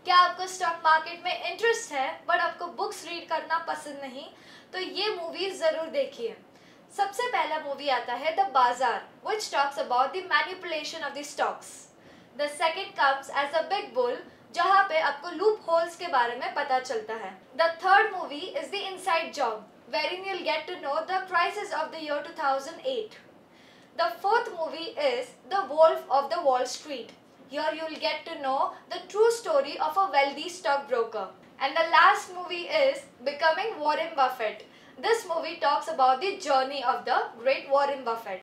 क्या आपको stock market में इंटरेस्ट है बट आपको बुक्स रीड करना पसंद नहीं, तो ये मूवी ज़रूर देखिए। सबसे पहला मूवी आता है द बाजार, which talks about the manipulation of the stocks. The second comes as a big bull, जहाँ पे आपको लूप होल्स के बारे में पता चलता है। The third movie is the inside job, wherein you'll get to know the crisis of the year 2008. The fourth movie is The Wolf of the Wall Street. Here you'll get to know the true story of a wealthy stockbroker. And the last movie is Becoming Warren Buffett. This movie talks about the journey of the great Warren Buffett.